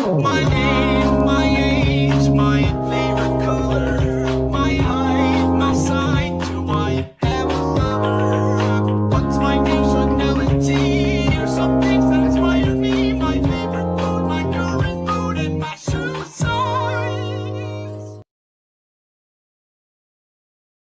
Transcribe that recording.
My name, my age, my favorite color, my height, my sign, do I have a lover? What's my nationality or something